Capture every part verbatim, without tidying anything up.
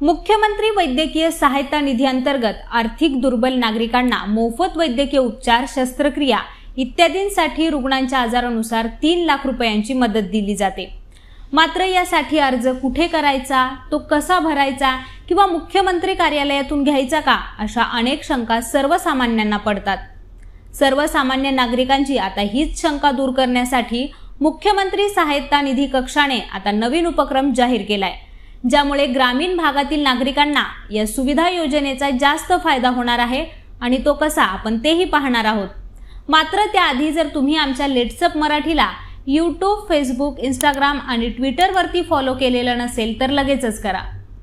मुख्यमंत्री वैद्यकीय सहायता निधी अंतर्गत आर्थिक दुर्बल नागरिकांना मोफत वैद्यकीय उपचार, शस्त्रक्रिया इत्यादींसाठी रुग्णांच्या आजारानुसार तीन लाख रुपयांची मदत दिली जाते। मात्र यासाठी अर्ज कुठे करायचा, तो कसा भरायचा किंवा मुख्यमंत्री कार्यालयातून घ्यायचा का, अशा अनेक शंका सर्वसामान्यांना पडतात। सर्वसामान्य नागरिकांची आता हीच शंका दूर करण्यासाठी मुख्यमंत्री सहायता निधी कक्षाने आता नवीन उपक्रम जाहीर केलाय, ज्यामुळे ग्रामीण भागातील नागरिकांना या सुविधा योजनेचा जास्त फायदा होणार आहे आणि तो कसा आपण तेही पाहणार आहोत। मात्र त्याआधी जर तुम्ही आमच्या लेट्सअप मराठीला यूट्यूब, फेसबुक, इंस्टाग्राम आणि ट्विटर वरती फॉलो केलेलं नसेल तर लगेचच करा।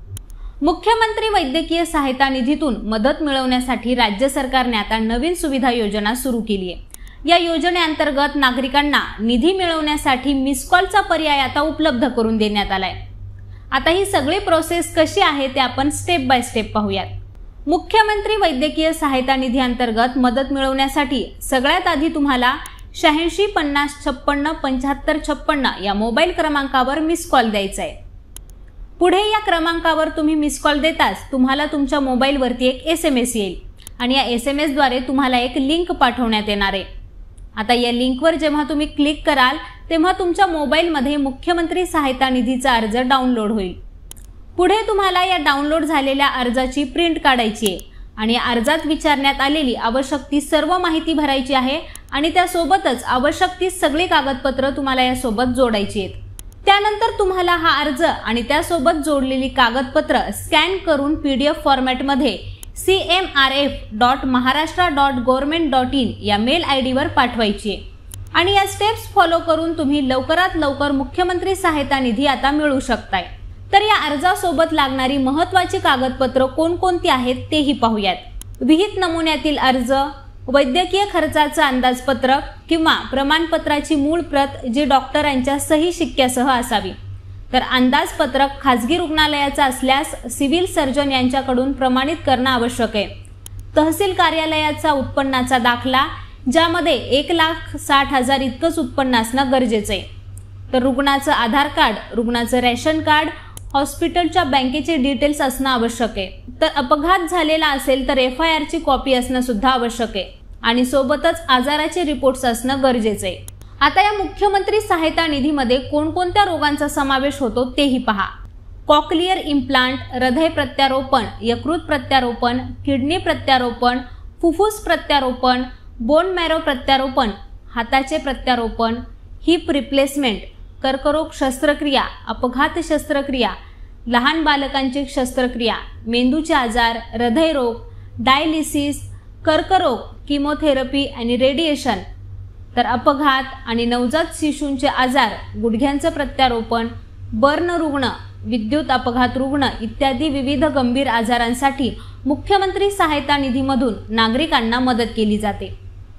मुख्यमंत्री वैद्यकीय सहायता निधीतून मदत मिळवण्यासाठी राज्य सरकारने आता नवीन सुविधा योजना सुरू केली आहे। या योजनेअंतर्गत नागरिकांना निधी मिळवण्यासाठी मिस कॉलचा पर्याय आता उपलब्ध करून देण्यात आलाय। आता ही सगळी प्रोसेस कशी आहे ते आपण स्टेप बाय स्टेप पाहूयात। मुख्यमंत्री वैद्यकीय सहायता निधी अंतर्गत मदत मिळवण्यासाठी सगळ्यात आधी तुम्हाला शहाऐंशी पन्नास छप्पन्न पंच्याहत्तर छप्पन्न या मोबाईल क्रमांकावर मिस कॉल द्यायचा आहे। पुढे या क्रमांकावर तुम्ही मिस कॉल देताच तुम्हाला तुमच्या मोबाईलवरती एक एस एम एस येईल आणि या एस एम एस द्वारे तुम्हाला एक लिंक पाठवण्यात येणार आहे। आता या लिंकवर जेव्हा तुम्ही क्लिक कराल तेव्हा तुमच्या मोबाईलमध्ये मुख्यमंत्री सहायता निधीचा अर्ज डाउनलोड होईल। पुढे तुम्हाला या डाउनलोड झालेल्या अर्जाची प्रिंट काढायची आहे आणि अर्जात विचारण्यात आलेली आवश्यक ती सर्व माहिती भरायची आहे आणि त्यासोबतच आवश्यक ती सगळी कागदपत्र तुम्हाला यासोबत जोडायची आहेत। त्यानंतर तुम्हाला हा अर्ज आणि त्यासोबत जोडलेली कागदपत्र स्कॅन करून पीडीएफ फॉर्मॅटमध्ये C M R F dot Maharashtra dot government dot in या मेल आय डीवर पाठवायची आहे आणि या स्टेप्स फॉलो करून तुम्ही लवकरात लवकर मुख्यमंत्री सहायता निधी आता मिळवू शकताय। तर या अर्जासोबत लागणारी महत्त्वाची कागदपत्र कोणकोणती आहेत तेही पाहूयात। विहित नमुन्यातील अर्ज, वैद्यकीय खर्चाचं अंदाजपत्रक किंवा प्रमाणपत्राची मूळ प्रत जी डॉक्टरांच्या सही शिक्क्यासह असावी। तर अंदाजपत्रक खाजगी रुग्णालयाचा असल्यास सिव्हिल सर्जन यांच्याकडून प्रमाणित करणं आवश्यक आहे। तहसील कार्यालयाचा उत्पन्नाचा दाखला, ज्यामध्ये एक लाख साठ हजार इतकंच उत्पन्न असणं गरजेचं आहे। तर रुग्णाचं आधार कार्ड, रुग्णाचं रेशन कार्ड, हॉस्पिटलच्या बँकेचे डिटेल्स असणं आवश्यक आहे। तर अपघात झालेला असेल तर एफ आय आर ची कॉपी असणं सुद्धा आवश्यक आहे आणि सोबतच आजाराचे रिपोर्ट्स असणं गरजेचं आहे। आता या मुख्यमंत्री सहायता निधीमध्ये कोणकोणत्या रोगांचा समावेश होतो तेही पहा। कॉक्लिअर इम्प्लांट, हृदय प्रत्यारोपण, यकृत प्रत्यारोपण, किडनी प्रत्यारोपण, फुफ्फुस प्रत्यारोपण, बोन मॅरो प्रत्यारोपण, हाताचे प्रत्यारोपण, हिप रिप्लेसमेंट, कर्करोग शस्त्रक्रिया, अपघात शस्त्रक्रिया, लहान बालकांची शस्त्रक्रिया, मेंदूचे आजार, हृदयरोग, डायलिसिस, कर्करोग, किमोथेरपी आणि रेडिएशन, तर अपघात आणि नवजात शिशूंचे आजार, गुडघ्यांचं प्रत्यारोपण, बर्न रुग्ण, विद्युत अपघात रुग्ण इत्यादी विविध गंभीर आजारांसाठी मुख्यमंत्री सहायता निधीमधून नागरिकांना मदत केली जाते।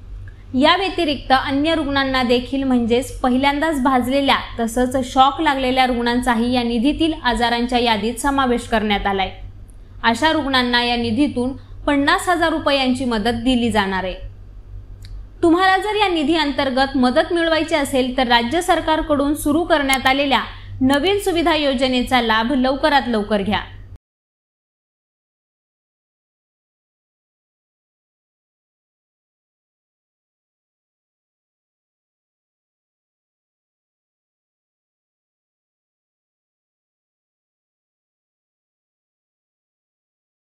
या व्यतिरिक्त अन्य रुग्णांना देखील म्हणजेच पहिल्यांदाच भाजलेल्या तसंच शॉक लागलेल्या रुग्णांचाही या निधीतील आजारांच्या यादीत समावेश करण्यात आलाय। अशा रुग्णांना या निधीतून पन्नास हजार रुपयांची मदत दिली जाणार आहे। तुम्हाला जर या निधी अंतर्गत मदत मिळवायची असेल तर राज्य सरकारकडून सुरू करण्यात आलेल्या नवीन सुविधा योजनेचा लाभ लवकरात लवकर घ्या।